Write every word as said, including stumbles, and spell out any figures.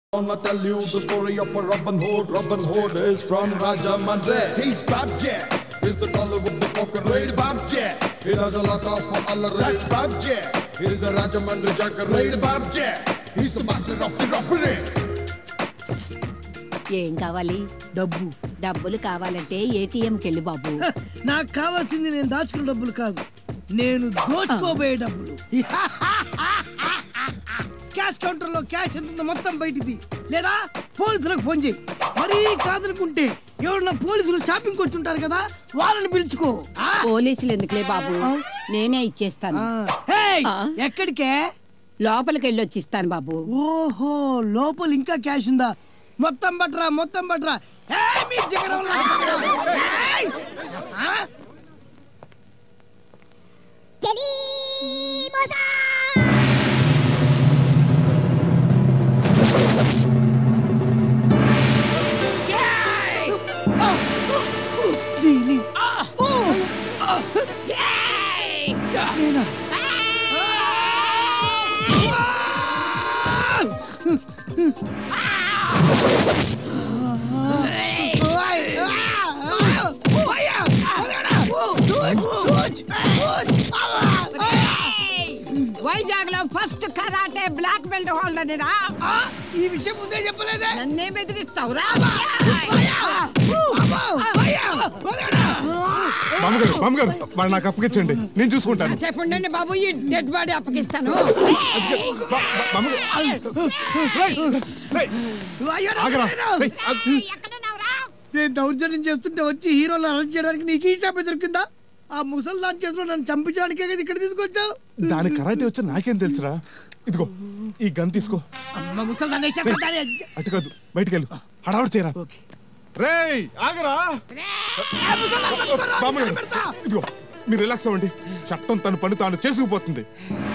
I'ma tell you the story of a Robin Hood. Robin Hood is from Rajamandre. He's Babjack. He's the dollar with the poker raid. Babjack. He does a lot of other raids. Babjack. He's the Rajamandre Jacker raid. Babjack. He's the master of the robbery. ఏం కావాలి? డబ్బు. డబ్బులు కావాలంటే ATM కెళ్ళి బాబు. నాకు కావాల్సింది నేను దాచుకున్న డబ్బులు కాదు, నేను దోచుకోబోయే డబ్బులు. క్యాష్ కౌంటర్ లో క్యాష్ ఎంత మొత్తం బయటిది, లేదా పోలీసులకు ఫోన్ చేయి. మరీ కాదనుకుంటే ఎవరన్నా పోలీసులు షాపింగ్ వచ్చి ఉంటారు కదా, వాళ్ళని పిలుచుకో. పోలీసులు ఎందుకులే బాబు, నేనే ఇచ్చేస్తాను. ఎక్కడికే? లోపలికి వెళ్ళి వచ్చి ఇస్తాను బాబు. ఓహో, లోపల ఇంకా క్యాష్ ఉందా? మొత్తం బట్రా, మొత్తం బట్రా. వైజాగ్ లో first karate black belt holder రా. ఈ విషయం ముందే చెప్పలేదే. నన్నే బెదిరిస్తావురా? మామగారు మామగారు మరి నాకు అప్పగించండి, నేను చూసుకుంటాను. చెప్పండి బాబు, ఈ డెడ్ బాడీ అప్పగిస్తాను. నేను దౌర్జన్యం చేస్తుంటే వచ్చి హీరోలు అరెస్ట్ చేయడానికి నీకు ఈ శాప దొరికిందా? ఆ ముసలి దాని చేతిలో నన్ను చంపించడానికే కదా ఇక్కడ తీసుకొచ్చావు. దాని కరాటే వచ్చి నాకేం తెలుసురా? ఇదిగో ఈ గన్ తీసుకో. అటు కాదు, బయటికి వెళ్ళు, హడావుడు చేయరా. రేయ్ ఆగరా. ఇదిగో మీరు రిలాక్స్ అవ్వండి, చట్టం తన పని తాను చేసుకుపోతుంది.